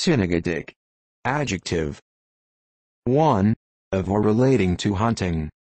Cynegetic. Adjective. 1. Of or relating to hunting.